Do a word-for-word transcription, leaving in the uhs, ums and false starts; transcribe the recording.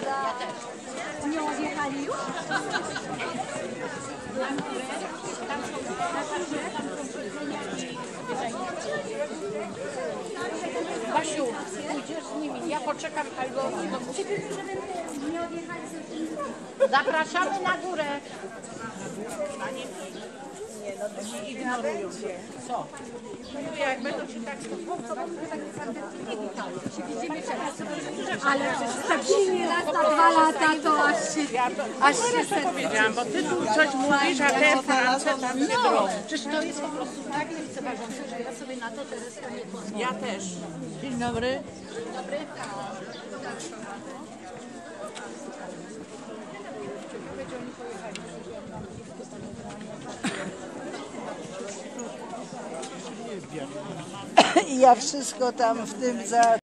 Ja też. Nie odjechali już? Basiu, pójdziesz z nimi, ja poczekam albo... Nie odjechali Zapraszamy na górę. Nie ignorują. Co? Jak będą się tak Ale tak silnie raz na dwa lata to aż się, aż się serce. powiedziałam, bo ty tu coś mówisz, a te France tam się drą. Przecież to jest po prostu tak lekceważące, że ja sobie na to teraz nie pozwolę. Ja też. Dzień dobry. Dobry? I ja wszystko tam w tym za